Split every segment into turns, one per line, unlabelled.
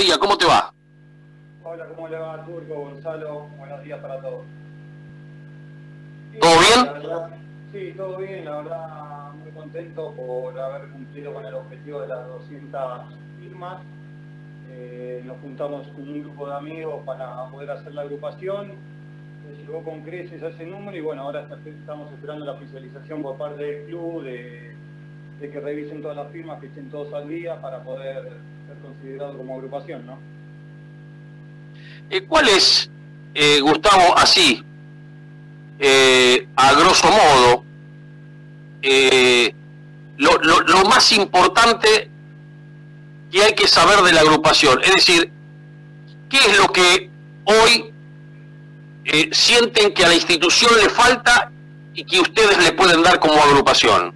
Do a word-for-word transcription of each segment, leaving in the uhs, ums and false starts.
día, ¿cómo te va?
Hola, ¿cómo le va, Turco, Gonzalo? Buenos días para todos. Sí,
¿Todo bien?
la verdad, sí, todo bien, la verdad, muy contento por haber cumplido con el objetivo de las doscientas firmas. Eh, nos juntamos con un grupo de amigos para poder hacer la agrupación. Se llegó con creces a ese número y bueno, ahora estamos esperando la oficialización por parte del club de, de que revisen todas las firmas, que estén todos al día para poder ser considerado como agrupación, ¿no?
Eh, ¿Cuál es, eh, Gustavo, así, eh, a grosso modo, eh, lo, lo, lo más importante que hay que saber de la agrupación? Es decir, ¿qué es lo que hoy eh, sienten que a la institución le falta y que ustedes le pueden dar como agrupación?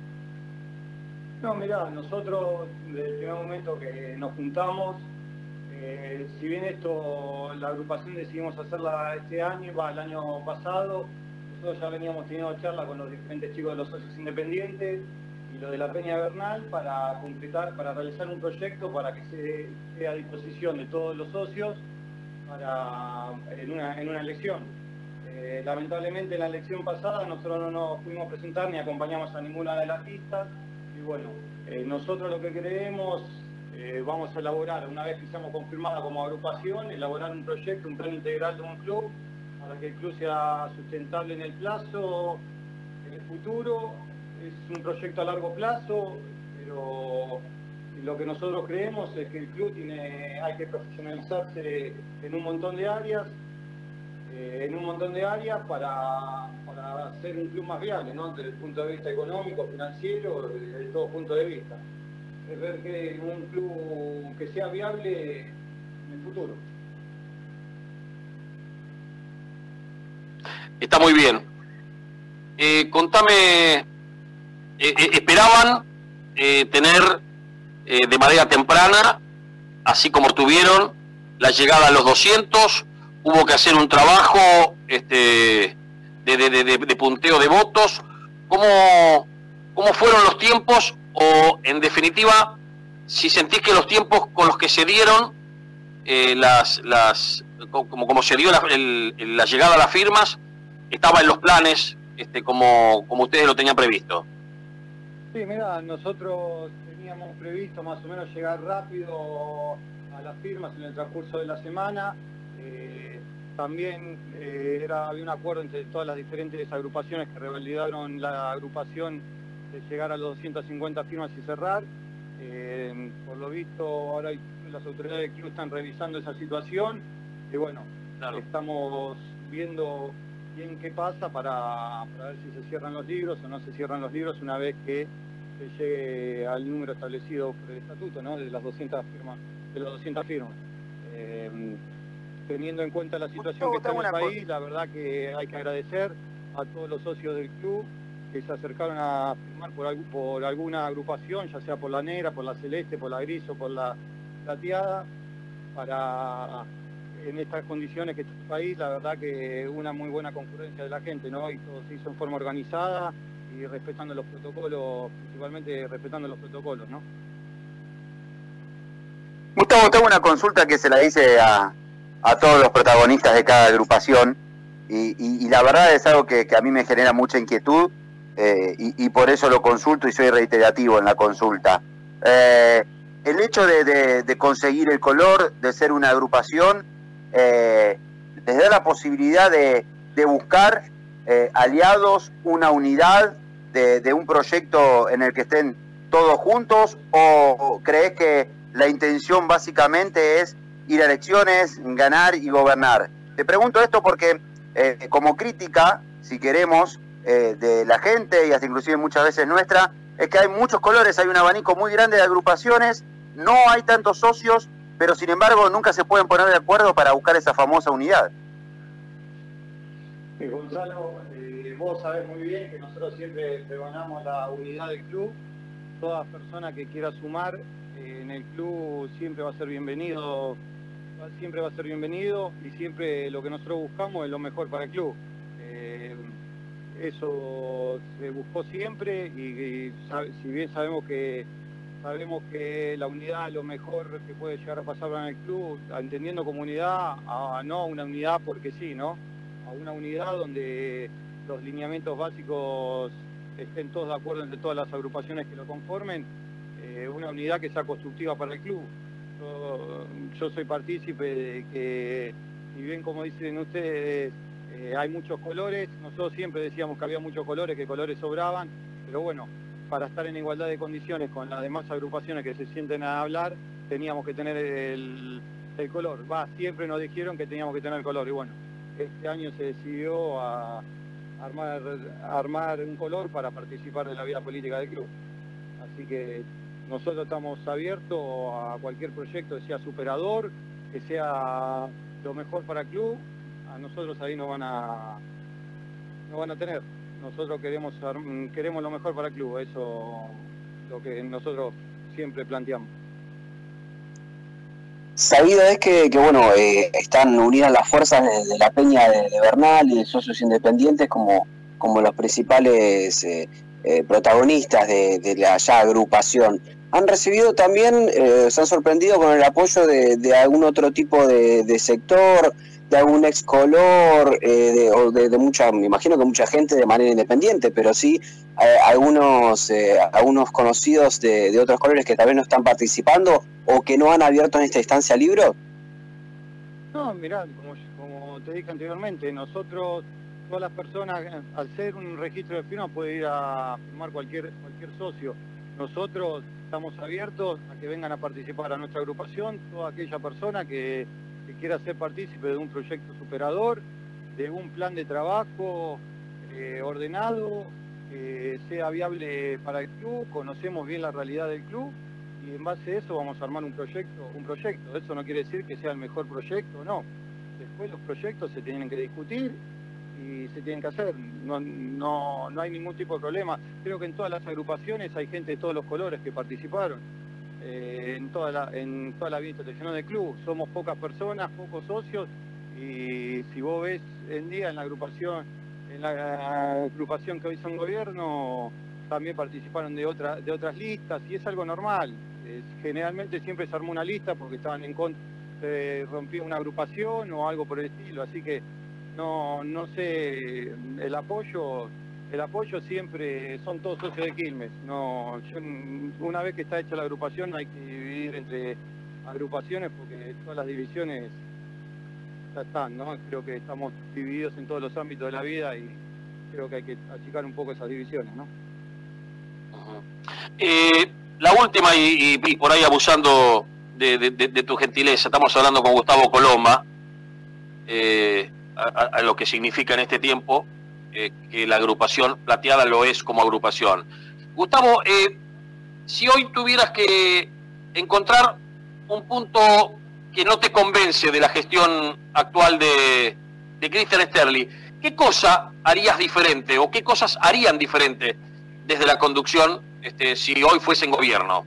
No, mirá, nosotros desde el primer momento que nos juntamos, eh, si bien esto, la agrupación decidimos hacerla este año, va el año pasado, nosotros ya veníamos teniendo charlas con los diferentes chicos de los socios independientes y lo de la Peña Bernal para completar, para realizar un proyecto para que se esté a disposición de todos los socios para, en, una, en una elección. Eh, lamentablemente en la elección pasada nosotros no nos pudimos presentar ni acompañamos a ninguna de las listas. Y bueno, eh, nosotros lo que creemos, eh, vamos a elaborar, una vez que seamos confirmada como agrupación, elaborar un proyecto, un plan integral de un club, para que el club sea sustentable en el plazo, en el futuro. Es un proyecto a largo plazo, pero lo que nosotros creemos es que el club tiene, hay que profesionalizarse en un montón de áreas, eh, en un montón de áreas para, para hacer un club más viable, ¿no? Desde el punto de vista económico, financiero, desde todo punto de vista. Es ver que un club que sea viable en el futuro.
Está muy bien. Eh, contame, eh, eh, ¿esperaban eh, tener eh, de manera temprana, así como tuvieron, la llegada a los doscientos? Hubo que hacer un trabajo este, de, de, de, de punteo de votos. ¿Cómo, ¿Cómo fueron los tiempos? O, en definitiva, si sentís que los tiempos con los que se dieron, eh, las, las, como, como se dio la, el, la llegada a las firmas, estaba en los planes este, como, como ustedes lo tenían previsto.
Sí, mira, nosotros teníamos previsto más o menos llegar rápido a las firmas en el transcurso de la semana. Eh, también eh, era, había un acuerdo entre todas las diferentes agrupaciones que revalidaron la agrupación de llegar a los doscientas cincuenta firmas y cerrar. Eh, por lo visto, ahora hay, las autoridades del club están revisando esa situación y bueno, claro, estamos viendo bien qué pasa para, para ver si se cierran los libros o no se cierran los libros una vez que se llegue al número establecido por el estatuto, ¿no? De las doscientas firmas, de las doscientas firmas. Eh, teniendo en cuenta la situación que está en el país, la verdad que hay que agradecer a todos los socios del club que se acercaron a firmar por, por alguna agrupación, ya sea por la negra, por la celeste, por la gris o por la plateada, para, en estas condiciones que está el país, la verdad que una muy buena concurrencia de la gente, ¿no? Y todo se hizo en forma organizada y respetando los protocolos, principalmente respetando los protocolos, ¿no?
Gustavo, tengo una consulta que se la hice a, a todos los protagonistas de cada agrupación y, y, y la verdad es algo que, que a mí me genera mucha inquietud eh, y, y por eso lo consulto y soy reiterativo en la consulta. Eh, el hecho de, de, de conseguir el color, de ser una agrupación, eh, les da la posibilidad de, de buscar eh, aliados, una unidad de, de un proyecto en el que estén todos juntos, o, o crees que la intención básicamente es ir a elecciones, ganar y gobernar? Te pregunto esto porque eh, como crítica, si queremos, eh, de la gente y hasta inclusive muchas veces nuestra, es que hay muchos colores, hay un abanico muy grande de agrupaciones, no hay tantos socios, pero sin embargo nunca se pueden poner de acuerdo para buscar esa famosa unidad.
Sí, Gonzalo, eh, vos sabés muy bien que nosotros siempre pregonamos la unidad del club. Toda persona que quiera sumar eh, en el club siempre va a ser bienvenido, siempre va a ser bienvenido y siempre lo que nosotros buscamos es lo mejor para el club. Eh, eso se buscó siempre y, y sabe, si bien sabemos que sabemos que la unidad es lo mejor que puede llegar a pasar en el club, entendiendo como unidad, a no una unidad porque sí, ¿no? A una unidad donde los lineamientos básicos estén todos de acuerdo entre todas las agrupaciones que lo conformen, eh, una unidad que sea constructiva para el club. Yo, yo soy partícipe de que, si bien como dicen ustedes, eh, hay muchos colores, nosotros siempre decíamos que había muchos colores, que colores sobraban, pero bueno, para estar en igualdad de condiciones con las demás agrupaciones que se sienten a hablar, teníamos que tener el, el color. Va, siempre nos dijeron que teníamos que tener el color, y bueno, este año se decidió a armar, a armar un color para participar de la vida política del club. Así que nosotros estamos abiertos a cualquier proyecto que sea superador, que sea lo mejor para el club. A nosotros ahí nos van a, nos van a tener. Nosotros queremos, queremos lo mejor para el club, eso es lo que nosotros siempre planteamos.
Sabido es que, que bueno, eh, están unidas las fuerzas de, de la Peña de, de Bernal y de socios independientes como, como los principales eh, eh, protagonistas de, de la ya agrupación. ¿Han recibido también, eh, se han sorprendido con el apoyo de, de algún otro tipo de, de sector, de algún ex color, eh, de, o de, de mucha, me imagino que mucha gente de manera independiente, pero sí eh, algunos eh, algunos conocidos de, de otros colores que tal vez no están participando o que no han abierto en esta instancia libro?
No, mirá, como, como te dije anteriormente, nosotros, todas las personas, al ser un registro de firma, puede ir a firmar cualquier, cualquier socio. Nosotros estamos abiertos a que vengan a participar a nuestra agrupación, toda aquella persona que, que quiera ser partícipe de un proyecto superador, de un plan de trabajo eh, ordenado, que sea viable para el club, conocemos bien la realidad del club, y en base a eso vamos a armar un proyecto, un proyecto. Eso no quiere decir que sea el mejor proyecto, no. Después los proyectos se tienen que discutir y se tienen que hacer. No, no, no hay ningún tipo de problema. Creo que en todas las agrupaciones hay gente de todos los colores que participaron. Eh, en, toda la, en toda la vida institucional del club. Somos pocas personas, pocos socios, y si vos ves en día en la agrupación, en la agrupación que hoy son gobierno, también participaron de, otra, de otras listas, y es algo normal. Eh, generalmente siempre se armó una lista porque estaban en contra, se rompió una agrupación o algo por el estilo, así que no, no sé, el apoyo, el apoyo siempre son todos socios de Quilmes. No, yo, una vez que está hecha la agrupación hay que dividir entre agrupaciones porque todas las divisiones ya están, ¿no? Creo que estamos divididos en todos los ámbitos de la vida y creo que hay que achicar un poco esas divisiones, ¿no?
Eh, la última, y, y, y por ahí abusando de, de, de, de tu gentileza, estamos hablando con Gustavo Coloma, eh, a, a lo que significa en este tiempo eh, que la agrupación plateada lo es como agrupación. Gustavo, eh, si hoy tuvieras que encontrar un punto que no te convence de la gestión actual de, de Cristian Sterling, ¿qué cosa harías diferente o qué cosas harían diferente desde la conducción este, si hoy fuesen gobierno?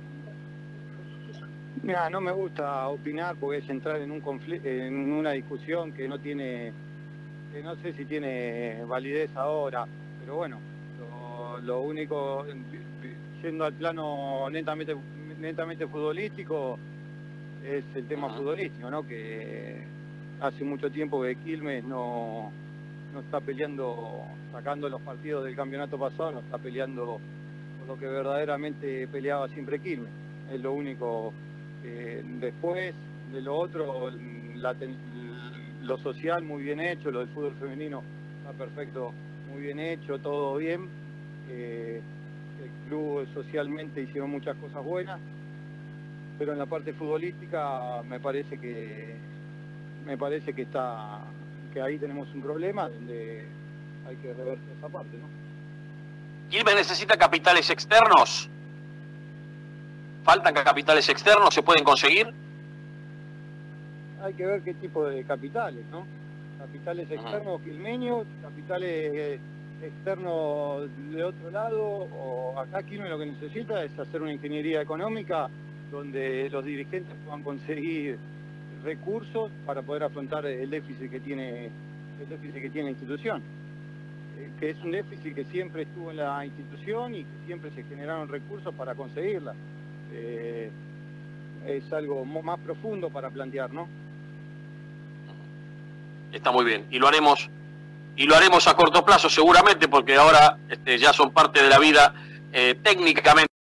Mira, no me gusta opinar porque es entrar en un conflicto, en una discusión que no tiene, que no sé si tiene validez ahora, pero bueno, lo, lo único, yendo al plano netamente, netamente futbolístico, es el tema uh-huh. futbolístico, ¿no? Que hace mucho tiempo que Quilmes no, no está peleando, sacando los partidos del campeonato pasado, no está peleando por lo que verdaderamente peleaba siempre Quilmes. Es lo único. Eh, después de lo otro, la, lo social muy bien hecho, lo del fútbol femenino está perfecto, muy bien hecho, todo bien. Eh, el club socialmente hicieron muchas cosas buenas, pero en la parte futbolística me parece que me parece que está que ahí tenemos un problema donde hay que revertir esa parte, ¿no?
¿Quilmes necesita capitales externos? ¿Faltan capitales externos? ¿Se pueden conseguir?
Hay que ver qué tipo de capitales, ¿no? Capitales externos uh-huh. quilmeños, capitales externos de otro lado, o acá Quilmes lo que necesita es hacer una ingeniería económica donde los dirigentes puedan conseguir recursos para poder afrontar el déficit que tiene el déficit que tiene la institución, eh, que es un déficit que siempre estuvo en la institución y que siempre se generaron recursos para conseguirla. eh, es algo más profundo para plantear, ¿no?
Está muy bien, y lo haremos y lo haremos a corto plazo seguramente, porque ahora este, ya son parte de la vida eh, técnicamente.